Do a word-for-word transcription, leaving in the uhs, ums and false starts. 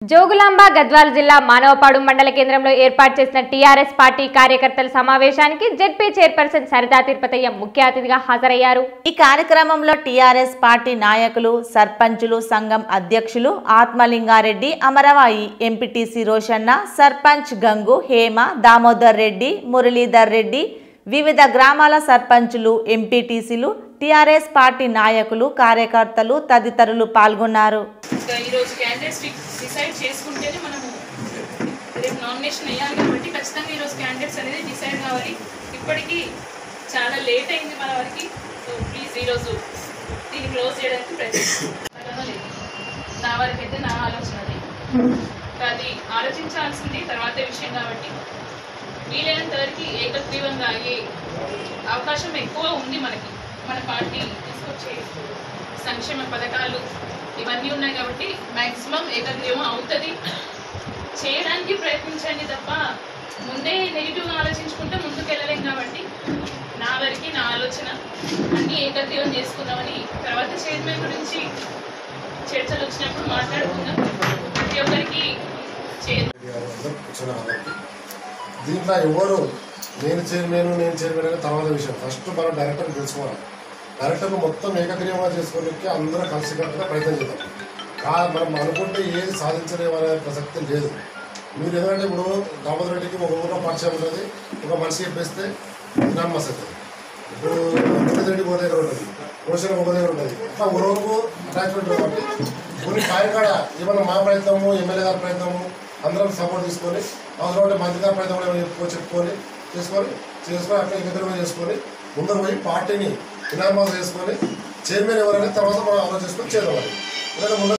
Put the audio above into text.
జోగులాంబ గద్వాల జిల్లా మానవపాడు మండల కేంద్రంలో ఏర్పాటు చేసిన టీఆర్ఎస్ పార్టీ కార్యకర్తల సమావేశానికి జెడ్పీ చైర్పర్సన్ సరితా తిరుపతయ్య ముఖ్య అతిథిగా హాజరయ్యారు। ఈ కార్యక్రమంలో టీఆర్ఎస్ పార్టీ నాయకులు, సర్పంచులు, సంఘం అధ్యక్షులు ఆత్మలింగారెడ్డి, అమరవాయి ఎంపీటీసీ రోషన్న, సర్పంచ్ గంగు, హేమ, దామోదర్ రెడ్డి, మురళీధర్ రెడ్డి, వివిధ గ్రామాల సర్పంచులు, ఎంపీటీసీలు, టీఆర్ఎస్ పార్టీ నాయకులు, కార్యకర్తలు తదితరులు పాల్గొన్నారు। ఈరోజు క్యాండిడేట్స్ డిసైడ్ చేసుకుంటేనే మనము రేపు నామినేషన్ వేయాలి కాబట్టి ఖచ్చితంగా ఈరోజు క్యాండిడేట్స్ అనేది డిసైడ్ కావాలి। ఇప్పటికీ చాలా లేట్ అయింది మన వరకు, సో ప్లీజ్ ఈరోజు దీన్ని క్లోజ్ చేయడానికి ప్రయత్నిస్తాను। నా వరకు అయితే నా ఆలోచన అది అది ఆలోచించాల్సింది తర్వాత విషయం కాబట్టి వీలైనంత వరకు ఏకగ్రీవంగా అయ్యే అవకాశం ఎక్కువ ఉంది మనకి। మన పార్టీ తీసుకొచ్చే సంక్షేమ పథకాలు ఇవన్నీ ఉన్నాయి కాబట్టి మ్యాక్సిమం ఏకగ్రీవం అవుతుంది, చేయడానికి ప్రయత్నించండి తప్ప ముందే నెగిటివ్గా ఆలోచించుకుంటే ముందుకు వెళ్ళలేం। కాబట్టి నా వరకు నా ఆలోచన అన్నీ ఏకగ్రీవం చేసుకుందామని, తర్వాత చైర్మన్ గురించి చర్చలు వచ్చినప్పుడు మాట్లాడుకుందాం। ప్రతి ఒక్కరికి దీంట్లో ఎవరు నేను చైర్మన్ నేను చైర్మన్ అనే తర్వాత విషయం, ఫస్ట్ మనం డైరెక్టర్ తెలుసుకోవాలి। డైరెక్టర్ను మొత్తం ఏకగ్రీవంగా చేసుకోవడానికి అందరూ కలిసికట్టుగా ప్రయత్నం చేద్దాం। కా మనం అనుకుంటే ఏది సాధించలేమనే ప్రసక్తి లేదు। మీరు ఎందుకంటే ఇప్పుడు దామోదర్ రెడ్డికి ఒక ఊరిలో పరిచయం ఉంటుంది, ఒక మనిషి చెప్పేస్తే నమ్మస్ అవుతుంది। ఇప్పుడు మురళీధర్ రెడ్డి ఒక దగ్గర ఉంటుంది, రోషన్ ఒక దగ్గర ఉంటుంది, అట్లా ఊరకు అటాచ్మెంట్ కాబట్టి కొన్ని కాయకాడ ఏమన్నా మా ప్రయత్నము, ఎమ్మెల్యే గారి ప్రయత్నము అందరం సపోర్ట్ తీసుకొని అవసరం ఉంటే మంత్రి గారి ప్రయత్నం చెప్పుకో చెప్పుకొని చేసుకొని చేసుకొని అట్లా ఏకగ్రీవం చేసుకొని ముందర పోయి పార్టీని ఇనామాలు చేసుకొని చైర్మన్ ఎవరైనా తర్వాత మనం ఆలోచించుకొని చేద్దాం।